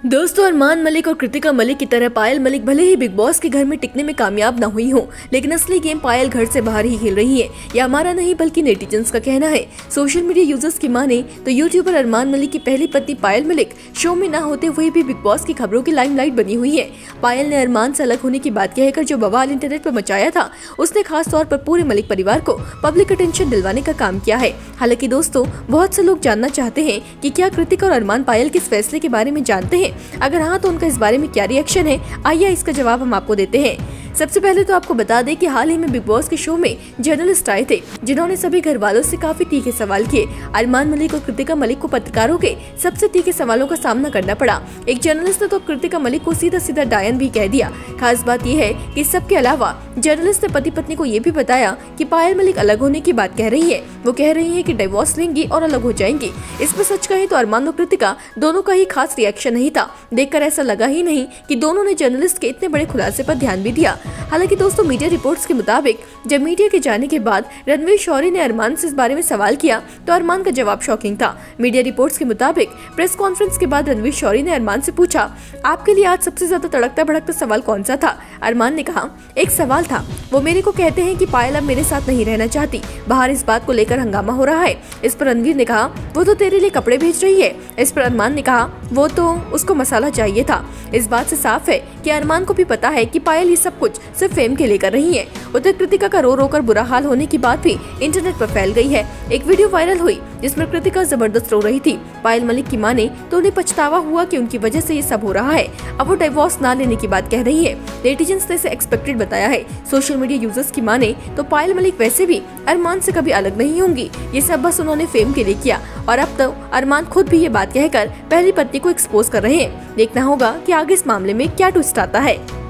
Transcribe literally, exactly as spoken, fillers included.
दोस्तों, अरमान मलिक और कृतिका मलिक की तरह पायल मलिक भले ही बिग बॉस के घर में टिकने में कामयाब न हुई हो, लेकिन असली गेम पायल घर से बाहर ही खेल रही है। यह हमारा नहीं बल्कि नेटिजन्स का कहना है। सोशल मीडिया यूजर्स की माने तो यूट्यूबर अरमान मलिक की पहली पत्नी पायल मलिक शो में न होते हुए भी बिग बॉस की खबरों की लाइमलाइट बनी हुई है। पायल ने अरमान से अलग होने की बात कहकर जो बवाल इंटरनेट पर मचाया था, उसने खास तौर पर पूरे मलिक परिवार को पब्लिक अटेंशन दिलवाने का काम किया है। हालांकि दोस्तों, बहुत से लोग जानना चाहते हैं कि क्या कृतिका और अरमान पायल के इस फैसले के बारे में जानते हैं। अगर हाँ, तो उनका इस बारे में क्या रिएक्शन है, आइए इसका जवाब हम आपको देते हैं। सबसे पहले तो आपको बता दें कि हाल ही में बिग बॉस के शो में जर्नलिस्ट आए थे, जिन्होंने सभी घर वालों से काफी तीखे सवाल किए। अरमान मलिक और कृतिका मलिक को पत्रकारों के सबसे तीखे सवालों का सामना करना पड़ा। एक जर्नलिस्ट ने तो कृतिका मलिक को सीधा सीधा डायन भी कह दिया। खास बात यह है कि सबके अलावा जर्नलिस्ट ने पति पत्नी को ये भी बताया कि पायल मलिक अलग होने की बात कह रही है। वो कह रही है कि डिवोर्स लेंगी और अलग हो जाएंगी। इसमें सच कहें तो अरमान और कृतिका दोनों का ही खास रिएक्शन नहीं था। देखकर ऐसा लगा ही नहीं कि दोनों ने जर्नलिस्ट के इतने बड़े खुलासे पर ध्यान भी दिया। हालांकि दोस्तों, मीडिया रिपोर्ट्स के मुताबिक जब मीडिया के जाने के बाद रणवीर शौरी ने अरमान से इस बारे में सवाल किया तो अरमान का जवाब शॉकिंग था। मीडिया रिपोर्ट्स के मुताबिक प्रेस कॉन्फ्रेंस के बाद रणवीर शौरी ने अरमान से पूछा, आपके लिए आज सबसे ज्यादा तड़कता भड़कता सवाल कौन सा था? अरमान ने कहा, एक सवाल था, वो मेरे को कहते हैं कि पायल अब मेरे साथ नहीं रहना चाहती, बाहर इस बात को लेकर हंगामा हो रहा है। इस पर रणवीर ने कहा, वो तो तेरे लिए कपड़े भेज रही है। इस पर अरमान ने कहा, वो तो उसको मसाला चाहिए था। इस बात से साफ है कि अरमान को भी पता है कि पायल ये सब कुछ सिर्फ फेम के लिए कर रही है। उधर कृतिका का रो रो कर बुरा हाल होने की बात भी इंटरनेट पर फैल गई है। एक वीडियो वायरल हुई जिसमें कृतिका जबरदस्त रो रही थी। पायल मलिक की माने तो उन्हें पछतावा हुआ कि उनकी वजह से ये सब हो रहा है। अब वो डिवोर्स ना लेने की बात कह रही है। नेटिजन्स ने इसे एक्सपेक्टेड बताया है। सोशल मीडिया यूजर्स की माने तो पायल मलिक वैसे भी अरमान से कभी अलग नहीं होंगी। ये सब बस उन्होंने फेम के लिए किया और अब तो अरमान खुद भी ये बात कहकर पहली पत्नी को एक्सपोज कर रहे हैं। देखना होगा कि आगे इस मामले में क्या ट्विस्ट आता है।